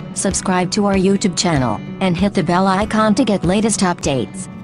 subscribe to our YouTube channel, and hit the bell icon to get latest updates.